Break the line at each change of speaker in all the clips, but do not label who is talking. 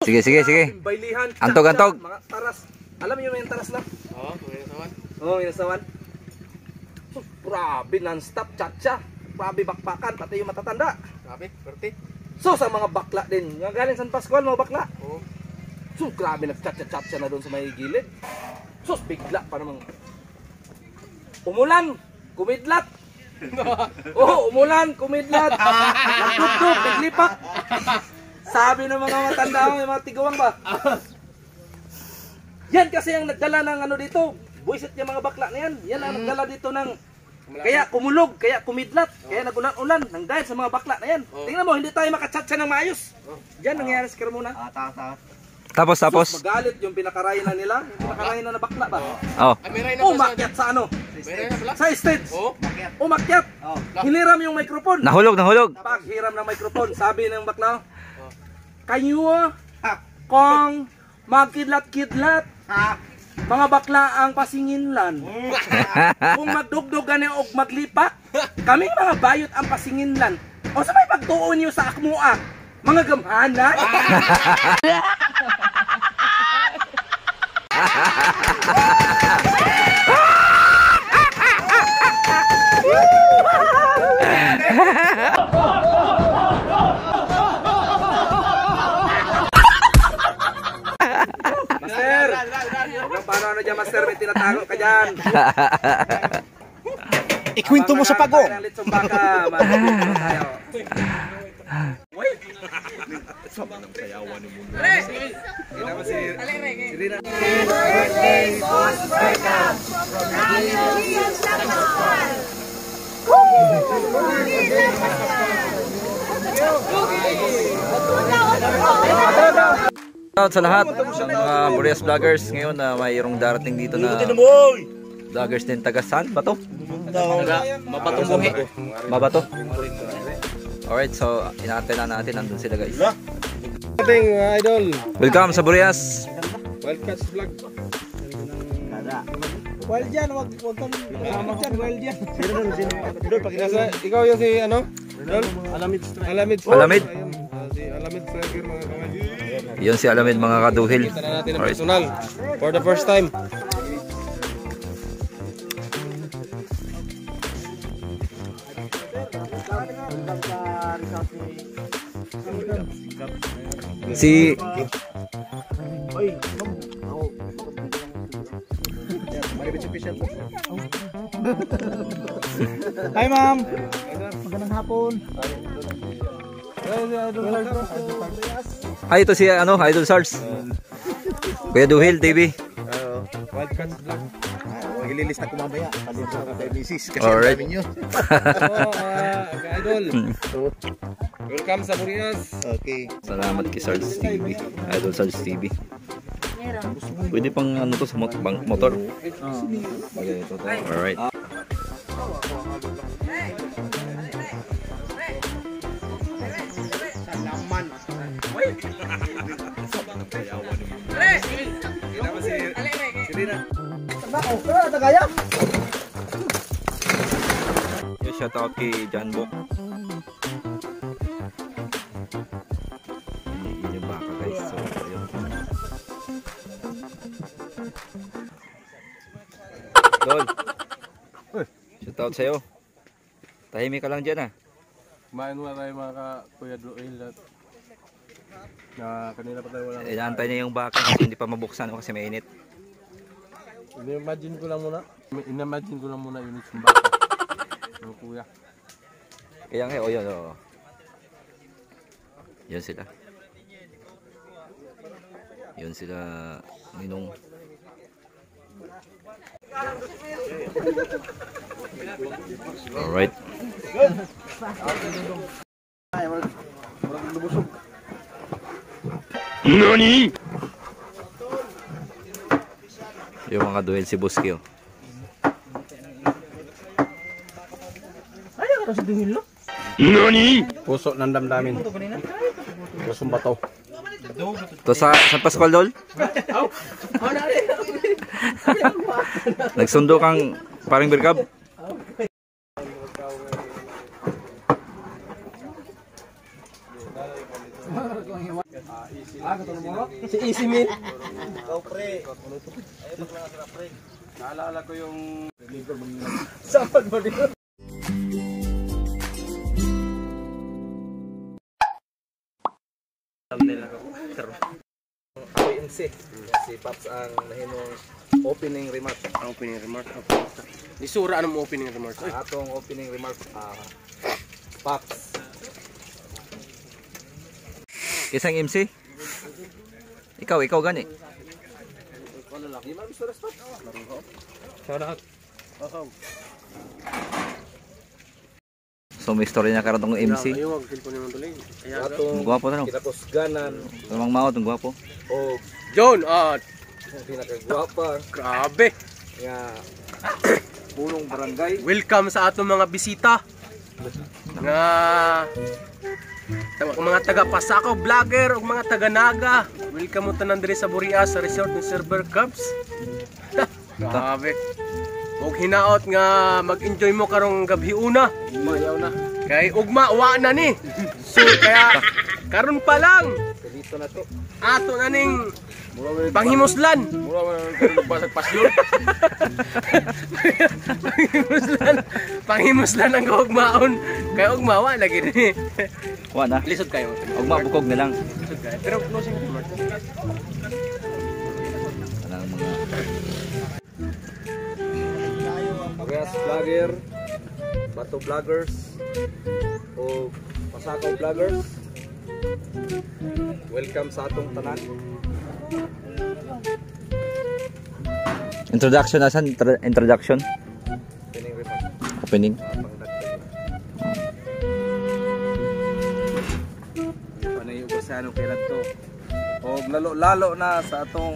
Sige, sige, sige.
Bailihan.
Antog, antog.
Mga taras. Alam niyo yung taras na?
Oo, minasawan.
Oo, minasawan. So, grabe, non-stop chat-chat. Grabe bakbakan, pati yung matatanda.
Grabe, berti.
So, sa mga bakla din. Nga galing San Pascual, mga bakla.
Oo.
So, grabe, nag-chat-chat siya na doon sa may gilid. So, bigla pa namang umulan, kumidlat. Oh, umulan, kumidlat. Nagdugdug, biglipak. Sabi ng mga matanda, yung mga tiguang ba? Yan kasi ang nagdala ng ano dito. Buisit yung mga bakla na yan. Yan ang nagdala dito ng kaya kumulog, kaya kumidlat, kaya nagulan-ulan nang dahil sa mga bakla na yan. Tingnan mo, hindi tayo makachat siya ng maayos. Diyan nangyayari sa Carmona.
Tapos.
Sus, magalit yung pinakarainan nila, yung pinakarainan na bakla ba?
Oh.
May ray na ba
Umakyat sa ano?
May ray na pala?
Sa stage.
Oo.
Umakyat. Hiniram yung microphone.
Nahulog, nahulog.
Paghiram ng microphone, sabi ng bakla, kayo kung magkidlat-kidlat, mga bakla ang pasinginlan. Kung magdugdog gani og maglipak, kami mga bayot ang pasinginlan. O sa may pagtuon niyo sa akmoa, mga gamhana. Master, hanggang paano ano dyan, Master, may tinatago ka dyan.
Ikwento mo sa pago.
Shoutout sa lahat ng mga Burias vloggers ngayon na mayroong darating dito na vloggers din taga saan ba to? Mabato. Alright, so inaantay na natin, nandun sila guys.
Ating idol,
Welcome sa Burias.
Wildcats Vlog.
Wild yan, wag kang dyan, wild yan.
Ikaw yung si ano? Alamid.
Alamid.
Si Alamid Striker mga kamay.
Yun si Alamid mga kaduhil.
Kita na natin ang personal for the first time.
Si
Hi ma'am. Magandang hapon.
ay ito si ano, Idol Sars. Kuya Duhil TV.
Wildcats Vlog.
Maglilista ko mamaya. Kasi sa misis kasi
Alright.
ang dami nyo.
Idol. Welcome sa Burias.
Okay.
Salamat kay Sars TV. Idol Sars TV. Pwede pang ano to sa motor. Alright. Shout out kay John Bok. Yun yung baka guys. So, ayun. Dol. Shout out sa'yo. Tahimik ka lang dyan ah.
Kumain muna tayo mga Kuya Duhil at na kanina pa tayo wala.
Inaantay niya yung baka kasi hindi pa mabuksan kasi mainit.
Imagine ko lang muna. Imagine ko lang muna yung baka. Ng kuya.
Kaya nga, o yun, o. Yun sila. Yun sila, Ninong. Alright. NANI?! Yung mga duel si Buski, oh.
Kasi duhil no?
NANI?!
Puso ng damdamin. Pusong bato.
To sa Pascual Dol? Nagsundo kang paring Birkab?
Gusto mo? Si Easy Meal.
Ikaw pre.
Naalala ko yung samad mo dito. Ako yung MC. Si Paps ang nahimong opening remarks.
Ang opening remark. Nisura anong opening remark?
Atong opening remarks, Paps.
Isang MC? Ikaw gani.
Di man gusto respat.
Shout out.
So may story niya karon tong MC.
Ayaw, cellphone naman tuloy.
Atong
Gwapo na no.
kinapusganan
Tamang maot ang gwapo.
o
John,
pinakagwapa
grabe.
nga punong barangay.
Welcome sa atong mga bisita. Nga mga taga Pasakaw vlogger ug mga taga Naga. Welcome mo tanan diri sa Burias sa resort ng Silver Cubs. Grabe. Ug hinaot nga mag-enjoy mo karong gabi una.
Mayaw na.
Kay ugma wa na ni. So kaya karon pa lang
Dito na to.
ato na ning panghimuslan.
Mura man ang basag pasyon.
Panghimuslan ang kaugmaon. Kay ugmawa lagi ni.
Wa na.
Lisod kayo.
Ugma bukog na lang.
Lisod kayo. Pero closing remarks.
Anang mga
Parehas vlogger, Bato vloggers, o Pasakaw vloggers. Welcome sa atong tanan.
introduction asan introduction
Opening remarks.
opening.
Ano yung ugasan kay to? O lalo na sa atong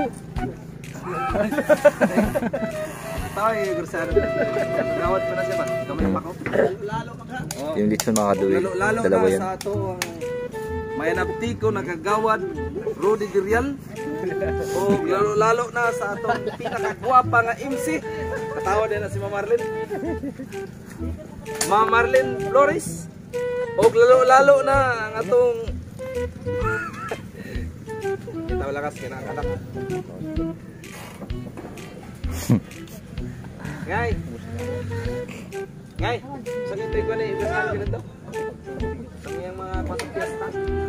tayo yung ugasan. Gawad pa na siya ba? Kamay pa ko.
Yung litson mga kaduwi.
Lalo
Dalawa
na
yan.
sa atong mayanapti ko nagagawad Rudy Dirial. O lalo na sa atong pinakagwapa nga MC. Katawa din na si Mama Marlene. Mama Marlene Flores. O lalo na ang atong kita lakas kinakanak. Ngay. Ngay, sakit ko na ibigay ko nito. Ang yung mga pasok-piyesta.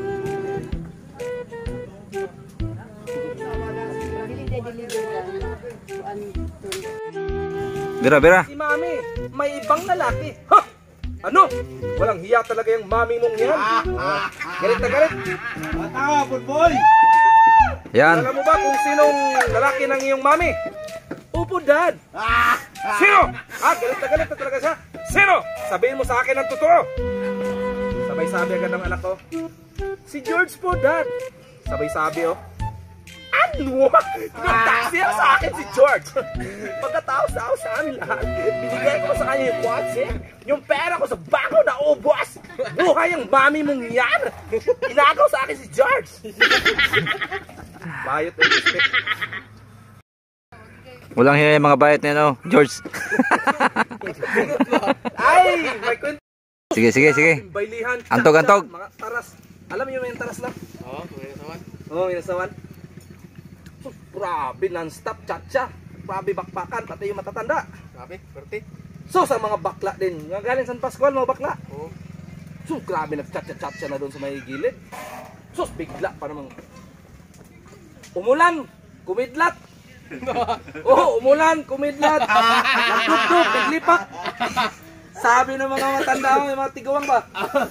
Bira.
Si Mami, may ibang lalaki. Ha! Ano? Walang hiya talaga yung mami mong yan. Galit na galit.
Matawa, boy.
Yan.
Alam mo ba kung sinong lalaki ng iyong mami? Upo, Dad. Sino? Galit na talaga siya. Sino? Sabihin mo sa akin ang totoo. Sabay sabi agad ng anak ko. Si George po, Dad. Sabay sabi, oh. Ano? Nagtaksi sa akin si George. Pagkatapos sa amin lahat, binigay ko sa kanya yung kotse, yung pera ko sa bangko na ubos. Buhay ang mami mong yan. Inagaw sa akin si George. Bayot na respect.
Walang hiya yung mga bayat na no, George.
Ay, may kwento.
Sige.
Bailihan.
Antog.
Mga taras. Alam niyo yung taras na?
Oo, may nasawan.
Oo, inasawan. So, grabe, non-stop chat-chat. Grabe bakbakan, pati yung matatanda.
Grabe, birthday.
So, sa mga bakla din. Nga galing San Pascual, mga bakla.
Oo.
So, grabe, nag-chat-chat siya na doon sa may gilid. So, bigla pa namang umulan, kumidlat. Oh, umulan, kumidlat. Nagtugtog, naglipak. Sabi ng mga matanda, yung mga tigawang ba?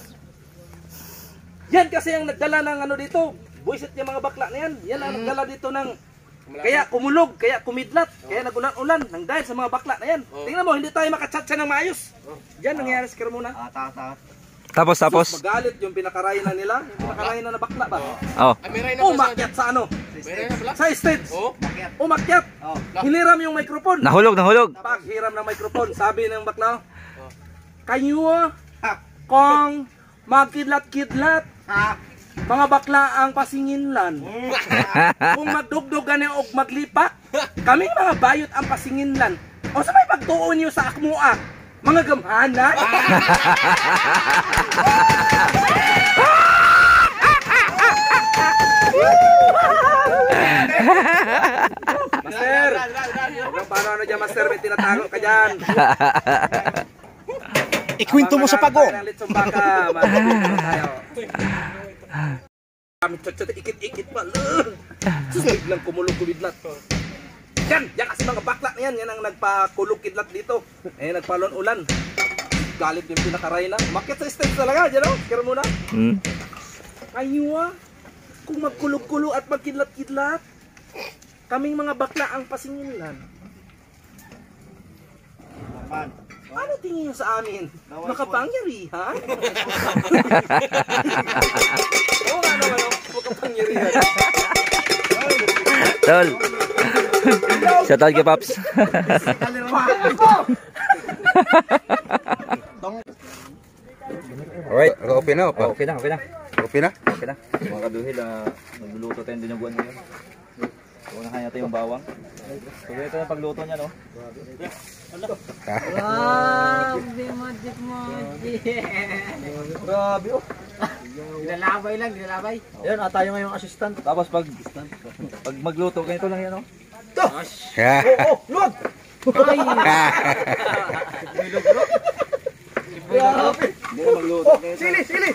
Yan kasi ang nagdala ng ano dito. Buisit yung mga bakla na yan. Yan ang nagdala dito ng kaya kumulog, kaya kumidlat, kaya nagulan-ulan nang dahil sa mga bakla na yan. Tingnan mo, hindi tayo makachat siya ng maayos. Yan nangyayari sa Carmona.
Tapos.
Magalit yung pinakarainan nila, yung pinakarainan na bakla ba?
Oh.
Ay, may rin na
Umakyat sa ano?
May rin na pala?
Sa stage.
Oo.
Umakyat. Hiniram yung microphone.
Nahulog.
Paghiram ng microphone, sabi ng bakla, kayo kung magkidlat-kidlat, mga bakla ang pasinginlan. Kung magdugdog gani og maglipak, kami mga bayot ang pasinginlan. O sa may pagtuon niyo sa akmuak, mga gamhana. Master! Hanggang paano ano dyan, Master? May tinatago ka dyan.
Ikwento mo sa pago.
Ang litsong baka. Magpapito na tayo. Kami chot-chot, ikit-ikit pa. Sus, biglang kumulog-kumidlat. Yan kasi mga bakla na yan. Yan ang nagpakulog-kidlat dito. Nagpalon-ulan. Galit yung pinakaray na. Umakyat sa stage talaga. Diyan o, kira muna. Kayo kung magkulog-kulo at magkidlat-kidlat, kaming mga bakla ang pasingilan. Ano tingin niyo sa amin? Makapangyarihan? Oo nga naman o, makapangyarihan.
Tol. Shoutout kay Paps. Alright.
Okay na, opa.
Okay na.
Okay na?
Okay na. Mga kaduhil, nagluluto tayong dinuguan ngayon. Unahan natin yung bawang. So, ito na pagluto niya, no? Grabe, oh.
Nilalabay lang, nilalabay.
Ayan, tayo ngayong assistant. Tapos pag magluto, ganito lang yan, no?
Lord!
Hindi na magluto.
Sili!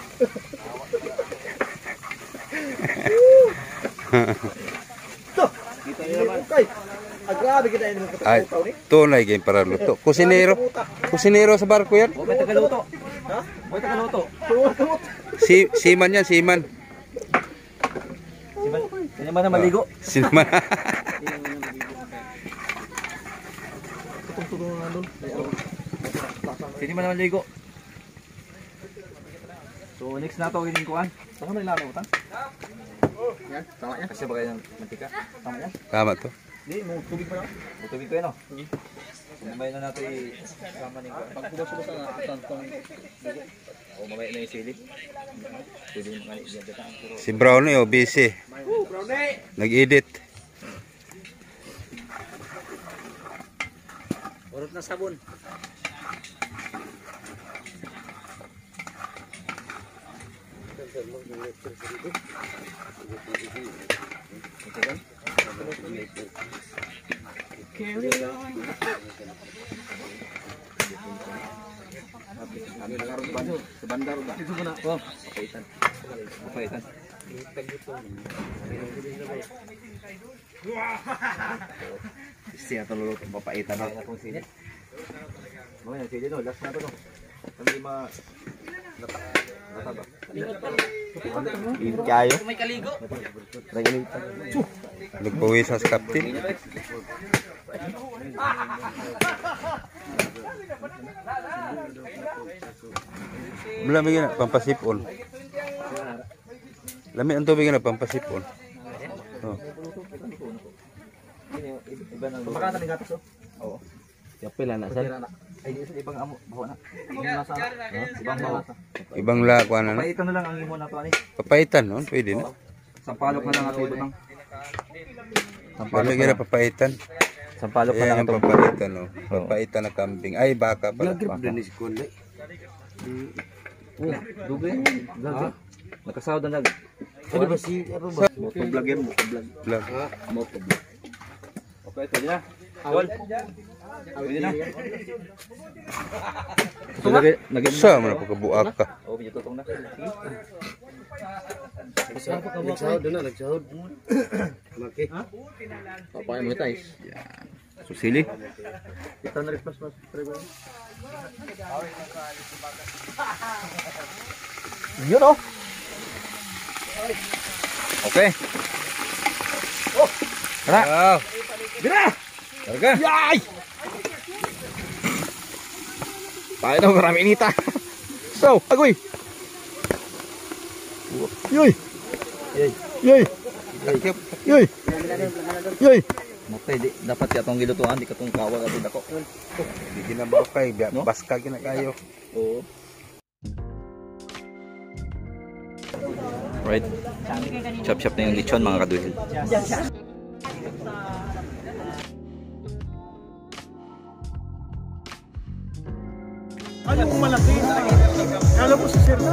Kita niyo naman.
Grabe kita yun.
Ay, tunay game para luto. Kusinero sa barko yan.
May tagaluto. Ha? May tagaluto.
Siman yan, siman.
Sino man na maligo?
Siman.
Sino man na maligo? So next na to gining kuan. Saan may laro utang? Yan, tama yan. Kasi bagay ng mantika. Tama yan.
Tama to.
Hindi, mo tubig pa lang. Mo tubig ko yan, no? Hindi. Mamaya na natin isama ning kuan. Pagkubos-ubos na tantong dugo. O mamaya na yung sili. Pwede yung mga iyan.
Si Brownie, oh, busy. Nag-edit.
Urot na sabon.
Sa bandar ba? Ito muna. Oh, papaitan. Papaitan.
Siya tulog papaitan
Ay, akong sili. Mamaya, sili no. Last na to, no? Hindi nataba.
Init kayo.
May kaligo.
Nagalitan.
Nagpawis sa captain. Lamig na, pampasipon. Lamig ang tubig na, pampasipon. Oh.
Iba nang lupa. Makakata ng gatas, oh. Oo.
Yapil na sa.
Ay, ibang amo. Baho na. Ibang nasa. Ibang nasa.
Ibang lakuan na.
Papaitan na lang ang imo na to, ani.
Papaitan, no? Pwede na.
Sampalok na lang ato ito nang.
Lamig na papaitan.
Sampalok na lang
Ayan
ato.
ang papaitan, no? Papaitan na kambing. Ay, baka pala.
Dugay. Vlog. Nakasawad na nag.
Ano ba si
Motovlogger mo, vlog.
vlog?
Motovlog. Okay, pwede na. Awal. Pwede na. So, naging
Sa man pagkabuak ka.
oh, medyo tutong na.
Nagsahod na, nagsahod. Maki.
Papakay mo tayo. So, sili. Kita na rin mas yun, oh. Okay. Oh. Tara. Gira. Targa. Yay! Tayo daw marami inita. So, agoy. Yoy. Yoy. Yoy. Yoy. Yoy. Matay di dapat yatong gilutuan di katong kawal at dako.
Di ginabaw kay baska gina kayo.
Oo. Right. Chop-chop na yung lechon mga kaduhil.
Ano kung malaki? Kala mo si Sir na.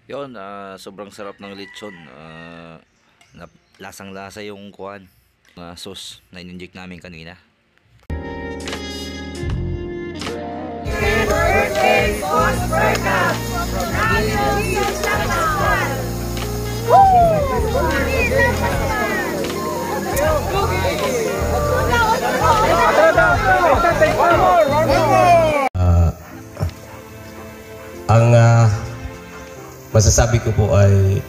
Yun, sobrang sarap ng lechon. Lasang-lasa yung kuhan. Sauce na in-inject namin kanina.
Birthday Sauce Burger!
Ang masasabi ko po ay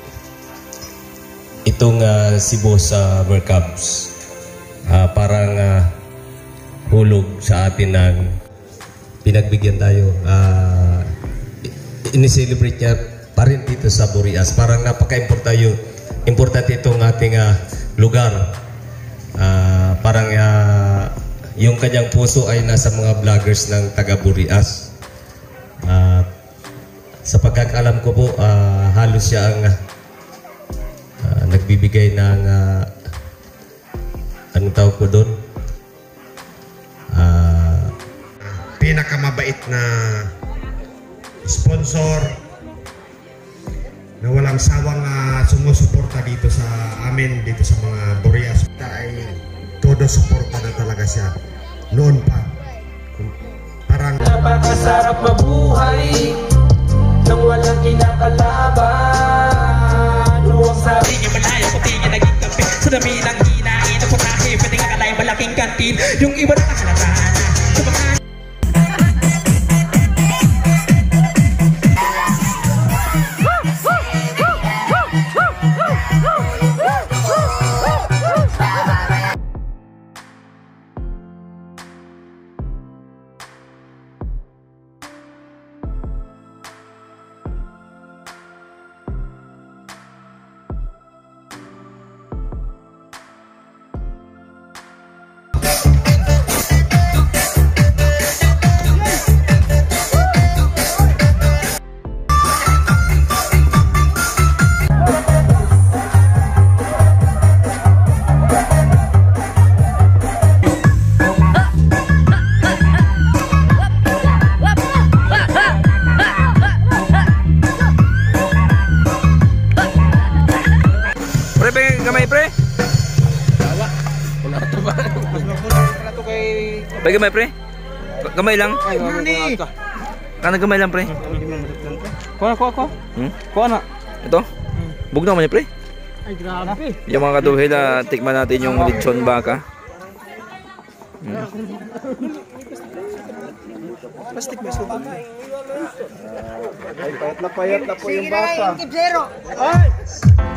itong si Boss Mercabs parang hulog sa atin ng pinagbigyan tayo. Ini-celebrate niya pa rin dito sa Burias. Parang napaka-importante itong ating lugar. Parang yung kanyang puso ay nasa mga vloggers ng taga Burias. Sa pagkakaalam ko po, halos siya ang nagbibigay ng anong tawag ko doon?
Pinakamabait na sponsor na walang sawang sumusuporta dito sa amin, dito sa mga Burias. Ay todo suporta na talaga siya noon pa. Parang
Napakasarap mabuhay nang walang kinakalaban. Huwag sabi
Hindi niya malayo, puti niya naging kampi. Sa dami ng kinain na putahe, pwede nga kalay malaking kantin. Yung iba na nakalataan na kumakain.
Gamay pre? Pag gamay pre? Gamay lang? Kana gamay lang pre?
Kuha. Kuha na.
Ito? Bugnaw man niya pre?
Ay, grabe.
Yung mga kaduhil, tikman natin yung lechon baka.
Plastic ba subo? Ay, payat na po yung baka. Ay!